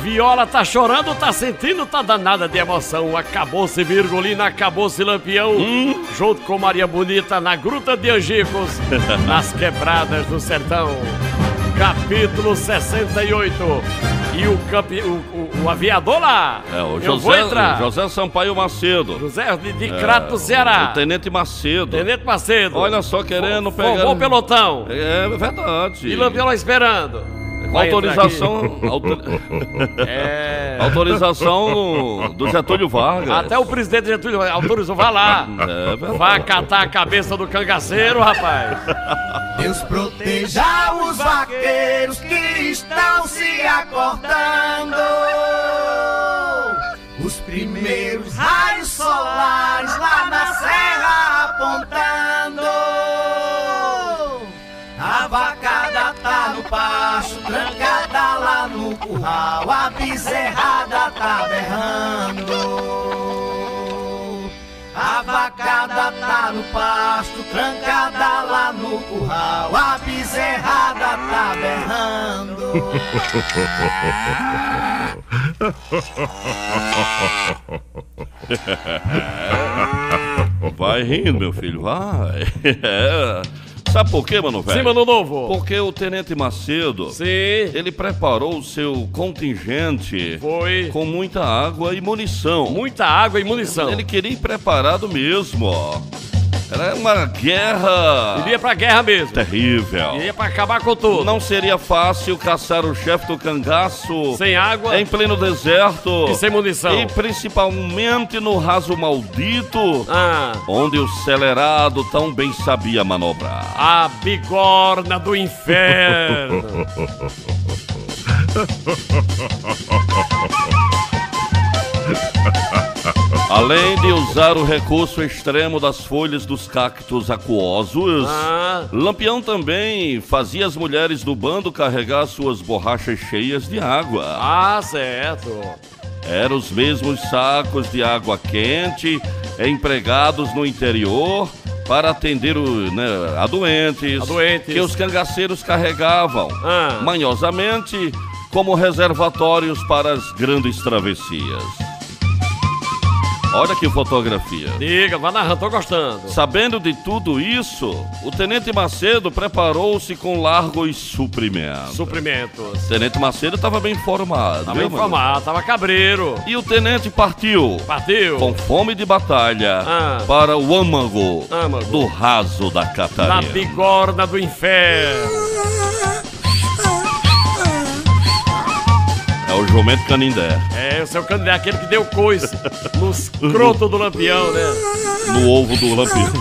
Viola tá chorando, tá sentindo, tá danada de emoção. Acabou-se Virgulina, acabou-se Lampião. Junto com Maria Bonita na Gruta de Angicos, nas quebradas do sertão. Capítulo 68. E o aviador lá. Eu vou entrar. José Sampaio Macedo. José de Crato do Ceará. O Tenente Macedo. Tenente Macedo. Olha só, querendo pegar... Formou pelotão. É verdade. E Lampião lá esperando. Autorização. Autorização do Getúlio Vargas. Até o presidente Getúlio autorizou, vá lá. É verdade. Vai catar a cabeça do cangaceiro, rapaz. Deus proteja os vaqueiros que estão se acordando. Os primeiros raios solares lá na serra apontando. A vacada tá no pasto, trancada lá no curral. A bezerrada tá berrando. A vacada tá no pasto, trancada lá no curral. A bezerrada tá berrando. Vai rindo, meu filho, vai. Sabe por quê, mano, velho? Sim, mano novo. Porque o Tenente Macedo, sim, ele preparou o seu contingente com muita água e munição. Muita água e munição. Ele queria ir preparado mesmo, ó. Era uma guerra... Ele ia pra guerra mesmo. Terrível. Ele ia pra acabar com tudo. Não seria fácil caçar o chefe do cangaço... Sem água. Em pleno deserto. E sem munição. E principalmente no raso maldito... onde o celerado tão bem sabia manobrar. A bigorna do inferno. Além de usar o recurso extremo das folhas dos cactos aquosos, Lampião também fazia as mulheres do bando carregar suas borrachas cheias de água. Certo. Eram os mesmos sacos de água quente empregados no interior para atender a doentes que os cangaceiros carregavam manhosamente como reservatórios para as grandes travessias. Olha que fotografia. Diga, vai narrando, tô gostando. Sabendo de tudo isso, o Tenente Macedo preparou-se com largos suprimentos. O Tenente Macedo estava bem informado. Tava informado, tava cabreiro. E o Tenente partiu. Com fome de batalha para o âmago do raso da Catarina. Na bigorna do inferno. É o jumento Canindé. O seu Canindé, aquele que deu coice nos crotos do Lampião, né? No ovo do Lampião.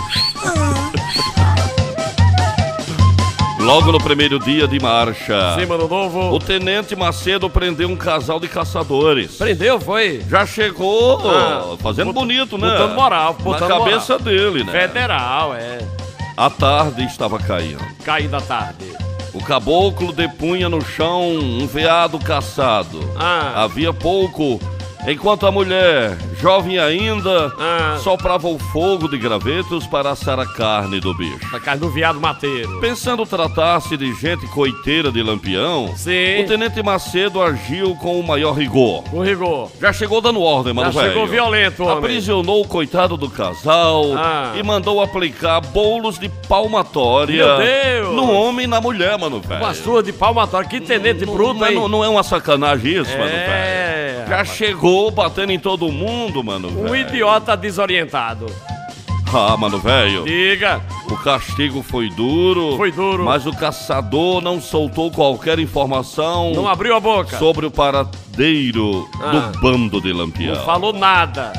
Logo no primeiro dia de marcha, sim, mano novo, o Tenente Macedo prendeu um casal de caçadores. Prendeu, foi? Já chegou fazendo bonito, né? Botando moral, na cabeça dele, né? Federal, A tarde estava caindo. Caindo a tarde. O caboclo depunha no chão um veado caçado. Havia pouco, enquanto a mulher, jovem ainda, soprava o fogo de gravetos para assar a carne do bicho. A carne do veado mateiro. Pensando tratar-se de gente coiteira de Lampião, o Tenente Macedo agiu com o maior rigor. Com rigor. Já chegou dando ordem, mano, velho. Já chegou violento, homem. Aprisionou o coitado do casal e mandou aplicar bolos de palmatória no homem e na mulher, mano, velho. Uma surra de palmatória. Que tenente bruto, hein? Não é uma sacanagem isso, mano, velho. Já chegou batendo em todo mundo, mano, velho. Um idiota desorientado. Mano, velho. Diga. O castigo foi duro. Foi duro. Mas o caçador não soltou qualquer informação. Não abriu a boca. Sobre o paradeiro do bando de Lampião. Não falou nada.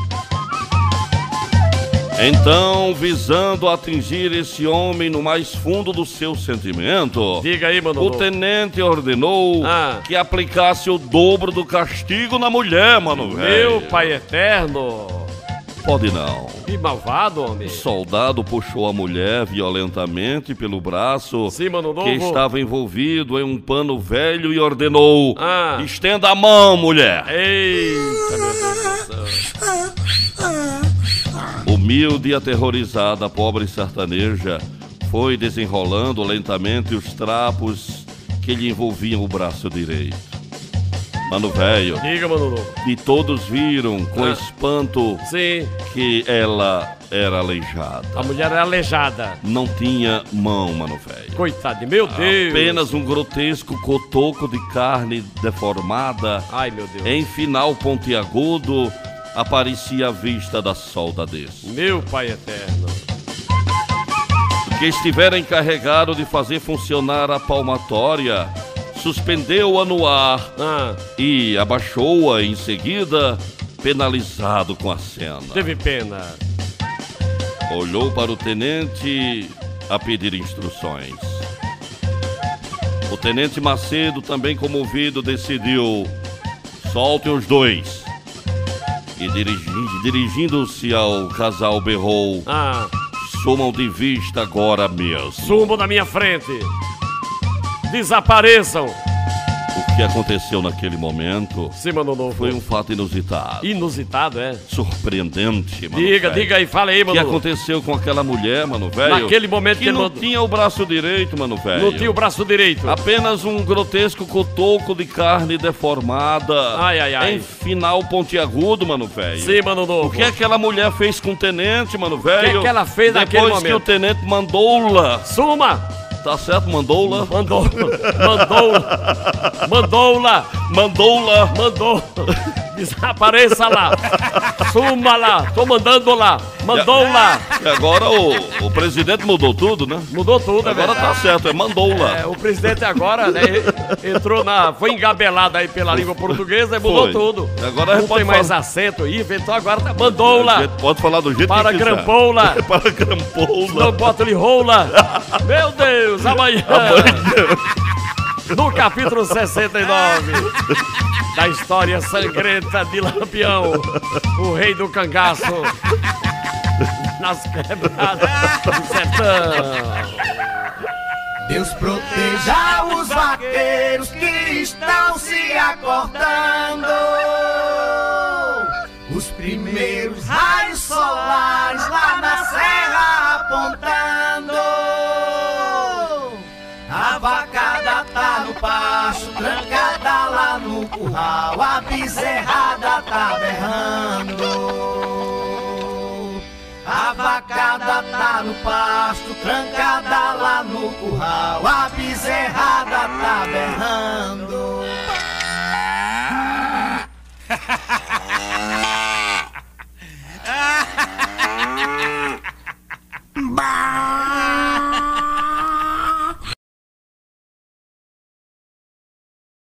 Então, visando atingir esse homem no mais fundo do seu sentimento, diga aí, mano, o tenente ordenou que aplicasse o dobro do castigo na mulher, mano, velho. Meu pai eterno. Pode não. Que malvado, homem. O soldado puxou a mulher violentamente pelo braço, sim, mano, novo, que estava envolvido em um pano velho, e ordenou: estenda a mão, mulher. Eita, meu Deus do céu. Humilde e aterrorizada, a pobre sertaneja foi desenrolando lentamente os trapos que lhe envolviam o braço direito. Mano velho. Diga, mano novo. E todos viram com espanto sim, que ela era aleijada. A mulher era aleijada. Não tinha mão, mano velho. Coitado, meu Deus. Apenas um grotesco cotoco de carne deformada. Ai, meu Deus. Em final pontiagudo, aparecia a vista da soldadez. Meu Pai eterno. Que estivera encarregado de fazer funcionar a palmatória, suspendeu-a no ar e abaixou-a em seguida, penalizado com a cena. Teve pena. Olhou para o tenente a pedir instruções. O tenente Macedo, também comovido, decidiu: soltem os dois. E dirigindo-se ao casal, berrou: sumam de vista agora mesmo. Sumam da minha frente. Desapareçam. O que aconteceu naquele momento foi um fato inusitado. Inusitado, é? Surpreendente, mano. Diga aí, fala aí, mano. O que aconteceu com aquela mulher, mano, velho? Naquele momento que não tinha o braço direito, mano, velho. Não tinha o braço direito. Apenas um grotesco cotoco de carne deformada. Ai, ai, ai. Em final pontiagudo, mano, velho. Sim, mano novo. O que aquela mulher fez com o tenente, mano, velho? O que ela fez naquele momento? Depois que o tenente mandou-la. Suma! Tá certo, mandou-la? Mandou. Desapareça lá. Suma lá. Tô mandando lá. Mandou lá. E agora o presidente mudou tudo, né? Mudou tudo, agora tá certo, mandou lá. O presidente agora, né, entrou foi engabelado aí pela língua portuguesa e mudou tudo. Agora não tem mais acento aí, inventou agora, mandou lá. Pode falar do jeito que quiser. Grampou lá. Para grampou lá. Não bota-lhe rola. Meu Deus, amanhã. No capítulo 69 da história sangrenta de Lampião, o rei do cangaço, nas quebradas do sertão. Deus proteja os vaqueiros que estão se acordando. Os primeiros raios solares lá na serra apontando. A vacada tá no pasto, trancada lá no curral, a bezerrada tá berrando. A vacada tá no pasto, trancada lá no curral, a bezerrada tá berrando. Bah!